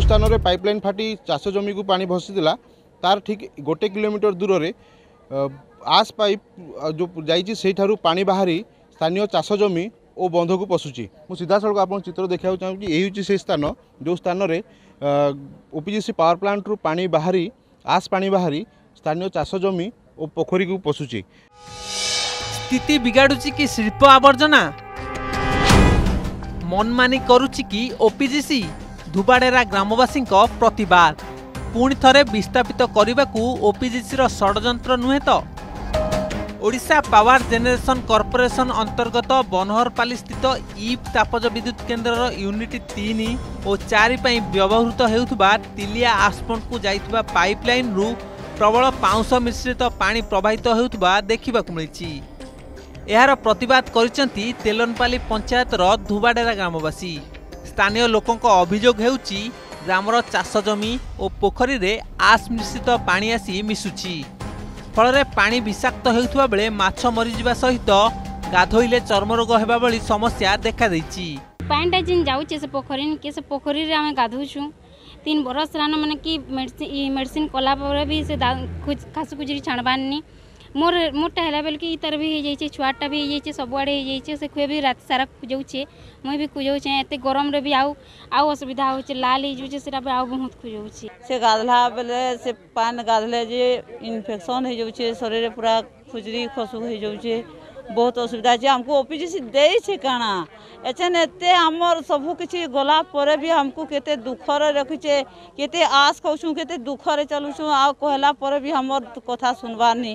स्थान में पाइपलाइन फाटी चाष जमी को पानी भसीला तार ठीक 1 किलोमीटर दूर में आस पाइप जो जाइए से पानी बाहरी स्थानीय चाष जमी और बंध को पशुची। मु सीधा सड़क आप चित्र देखा चाहिए यही से स्थान जो स्थान में ओपीजीसी पावर प्लांट रु पानी बाहरी आस पानी बाहरी स्थानीय चाष जमी और पोखरी को पशुची। स्थिति बिगाड़ुची कि शिल्प आवर्जना मनमानी करुची कि ओपीजीसी धुबाडेरा ग्रामवासी प्रतिवाद पुणी थरे विस्थापित करने को ओपीजीसी षड्यंत्र नुहे तो। ओडिशा पावर जेनेरेशन कॉर्पोरेशन अंतर्गत बनहरपाली स्थित ईप तापज विद्युत केन्द्र यूनिट 3 और 4 व्यवहृत होउथबा तिलिया आसपंड को जाइथबा पाइपलाइन रु प्रबल पाउंस मिश्रित पानी प्रवाहित होउथबा देखिबा मिली। यार प्रतिवाद करिसेंती तेलनपाली पंचायत धुबाडेरा ग्रामवासी। स्थानीय लोकों अभियोग हेउची ग्रामर चाष जमी और पोखरी रे आस मिश्रित पानी आसी मिसुची फल पानी विषाक्त होउथबा बेले माछ मरीजिबा सहित गाधोइले चर्म रोग हेबा भली समस्या देखा देछि। पानीटा जिन जाउचे से पोखरी रे आमे गाधोछु 3 बरस रान माने कि मेडिसिन कला पर भी से खास कुछ छाणबानी मोरटा है बेल कि तार भी हो जाइए छुआटा भी हो जाइए सबुआड़े हो जाइए से खुए भी रात सारा खुजाऊे मुई भी खुजाऊे एत गरम रे भी आउ असुविधा हो लाल हो जाऊे से बहुत खुजाऊे से गाधला बेले से पान गाधले जे इन्फेक्शन हो जाऊे शरीर पूरा खुजरी खसु हो जाऊे बहुत असुविधा है। हमको ओपीजीसी दे काना एचन एते हमर सबू किछि गला पर भी हमको केते दुखर रखिचे केते आस खाऊँ केते दुखरे चलुछु आ कहला पर भी हमर कथा सुनबार नहीं।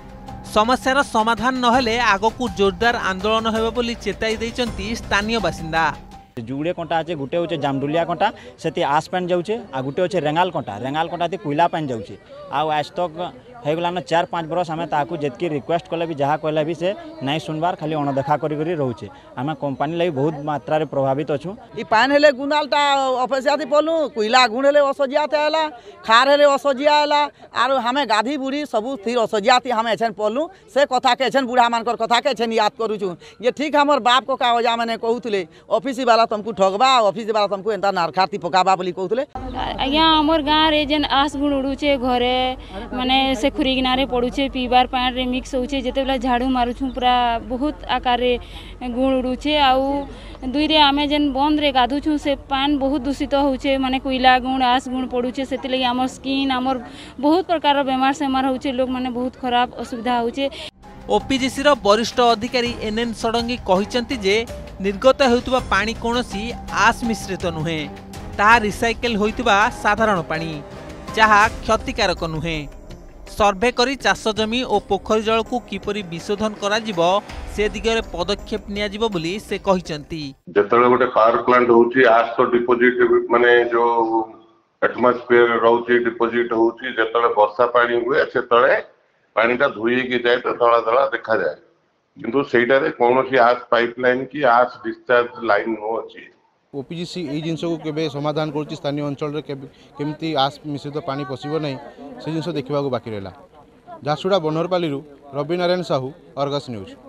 समस्यार समाधान नहेले आगकू जोरदार आंदोलन हेबो बोली चेताई दैचंती स्थानीय बासिंदा। जुड़े कंटा अच्छे गोटे हूँ जामडुलिया कंटा से आस पानी जाऊे आ गोटे अच्छे रेंगाल कंटा कोईला पानी जाऊे आज तक होगलान 4-5 बरस आम ताकू जितकी रिक्वेस्ट कले भी जहाँ कहले भी से नहीं सुनबार खाली अणदेखा करी रोचे आम कंपानी लगी बहुत मात्रा रे प्रभावित अच्छु। ई पान हेले गुनालटा अफेसियाती पलु कोईला गुण हेले असजियाते आला खार हेले असजिया आला आरो हमें गाधी बुढ़ी सबू थी असजियाती हमें एछन पलु से कथा के एछन बुढ़ा मानकर कथा के एछन याद करूछु ये ठीक हमर बाप को कागजा मैंने कहूले ऑफिस वाला तुमको ठगबा ऑफिस वाला तुमको एंता नारखाती पकाबा बोली कहूले। आज्ञा हमर गाँव रे जेन आस गुण उड़ुचे घरे माने से खुरी किनारे पड़ुचे पीबार पानी रे मिक्स होचे जेते बेला झाड़ू मारुछु पूरा बहुत आकार रे गुण उड़ुचे आउ दुई रे आमे जेन बंद रे गाधुछु से पान बहुत दूषित होचे माने कोईला गुण आस गुण पड़ुचे सेति लगी हमर स्किन हमर बहुत प्रकार बेमार सेमार होचे लोग माने बहुत खराब असुविधा होचे। ओपीजीसी वरिष्ठ अधिकारी एनएन षडंगी कहिसेंती जे निर्गत हेउतबा पानी कोनोसी आस मिश्रित नुहे ताहा रिसाइकल होइतबा साधारण पानी जहा क्षतिकारक नुहे। सर्वे करी चाष जमी और पोखरी जल को किपरि विशोधन करा जिवो से दिगरे पदक्षेप निया जिवो बोली से कहिसेंती। जेतले गोटे पावर प्लांट होउची आस तो डिपोजिट माने जो एटमॉस्फेयर रहउची डिपोजिट होउची जेतले वर्षा पानी हुए सेतले पानीटा धुई की जाए तो धड़ा धड़ा देखा जाए किंतु सेटारे कोनोसी आस पाइपलाइन की आस डिस्चार्ज लाइन नो अछि। ओपीजीसी यही जिनस को केबे समाधान करुच्ची स्थानीय अंचल केमती आस मिश्रित पानी पशिब नहीं से जिनस देखा बाकी रहा। Jharsuguda Banaharapali Ravi Narayan Sahu, Argus news.